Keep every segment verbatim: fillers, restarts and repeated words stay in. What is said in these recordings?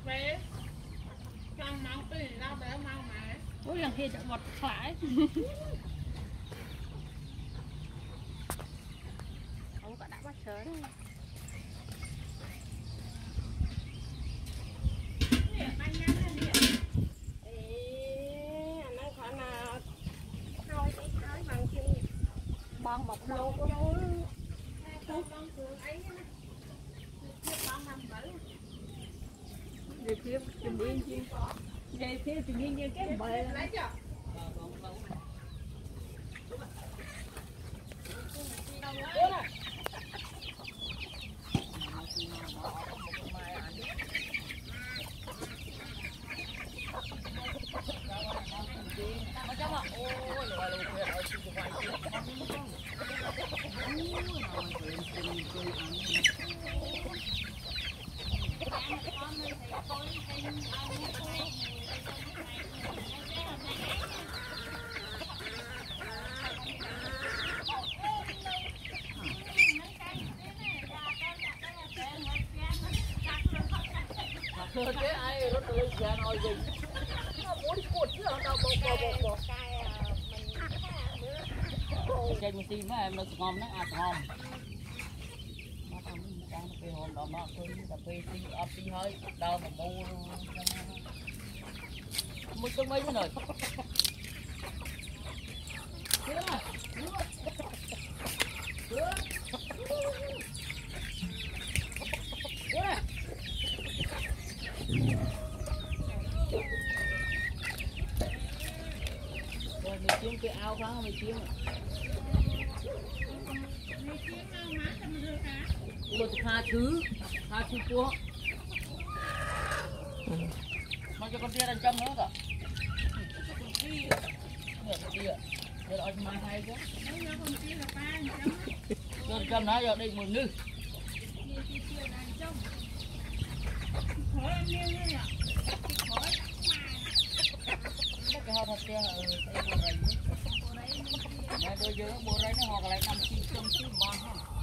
về trong máu tùy ra bé mau mà ôi lần kia chọn vật phải không có đã bắt sớm bong bọc lâu có đâu về phía chuẩn bị chi về phía chuẩn bị như cái bể lấy chưa cái ai nó tự ra nói gì nó muốn cột chứ đâu bò bò bò bò cái mình tìm mà em nó ngon nó ăn ngon nó không nó đang cái hồn đó nó cứ cà phê tí ấp tí hơi đâu mà mua mua cho mấy cái rồi mày chiếm cái ao phá mày chiếm một hai thứ hai thứ cua mà cho con tia đang chăm nữa cả tia giờ đòi mai hay chứ giờ chăm nó giờ đây một nữ cái hoa thật kia ở đây bộ rầy mẹ đôi giờ bộ rầy nó hoặc lại năm chín trăm chín mươi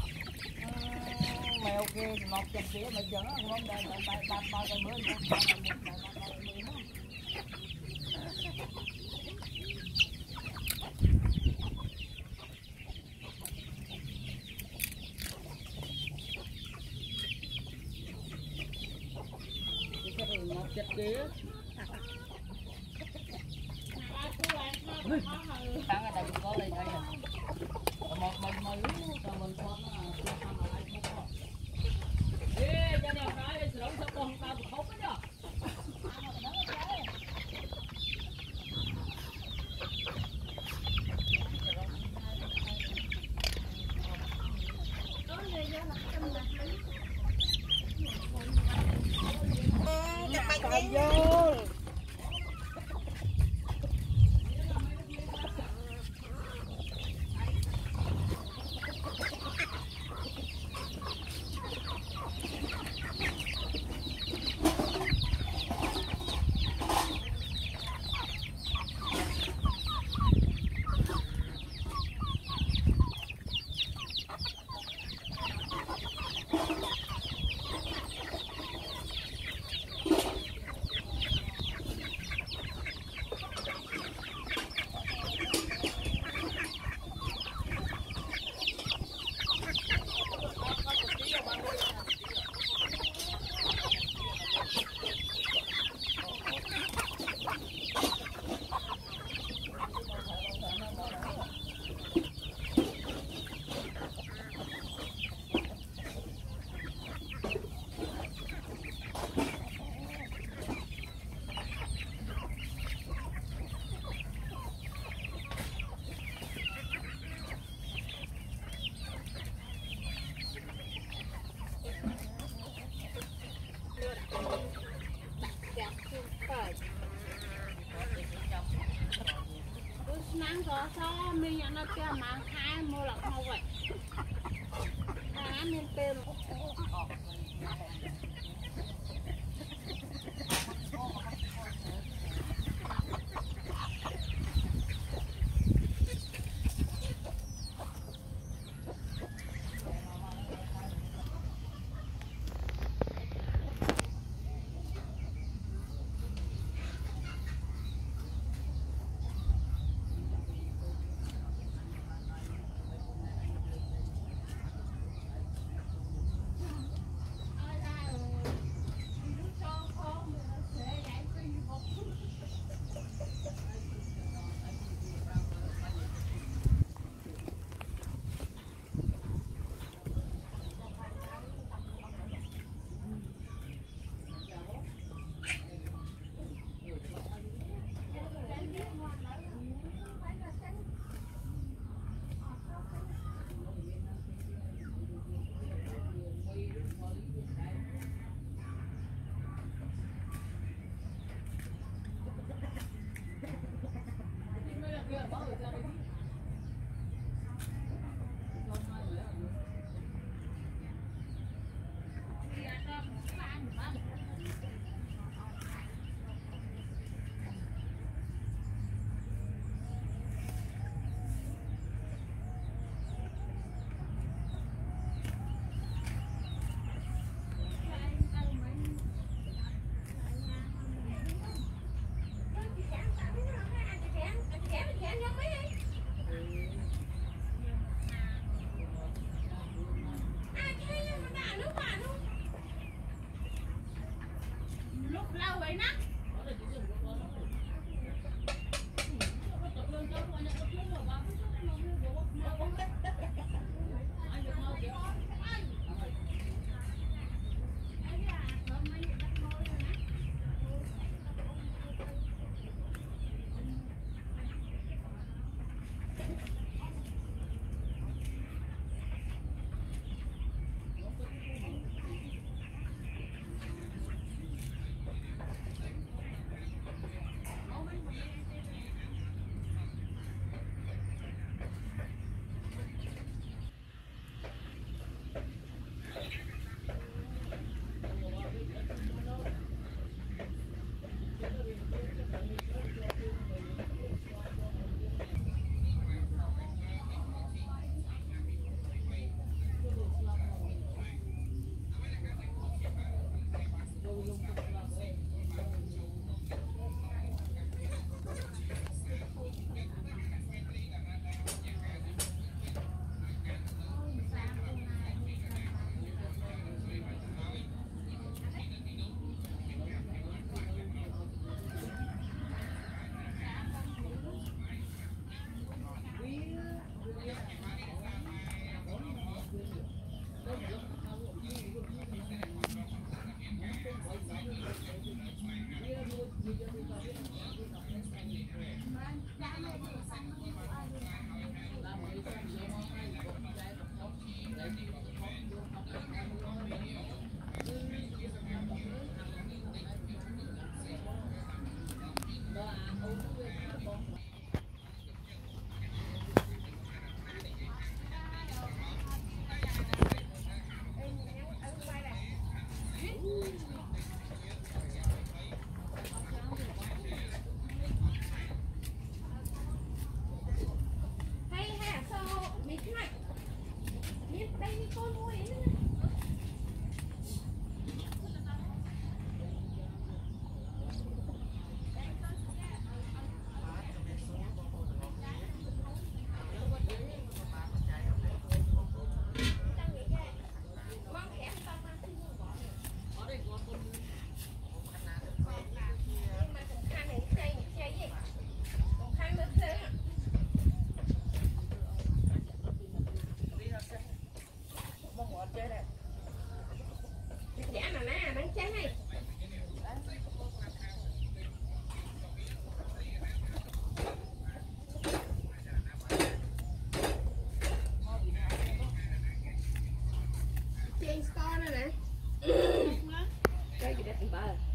mẹ ok một trăm kia mà giờ nó không đây đây đây ba ba cái mới nữa ba cái mới ba cái mới nữa cái cái một chất kia sáng ở đây cũng có lên đây rồi một mình mình cho mình cho nó chưa xong mà lại không có ê cho nên cái sử dụng cho con tao cũng không có vô mang có cho mình nhận nó kia mang hai mua lọc mau vậy hai miếng tê luôn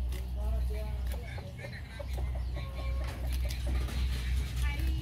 hay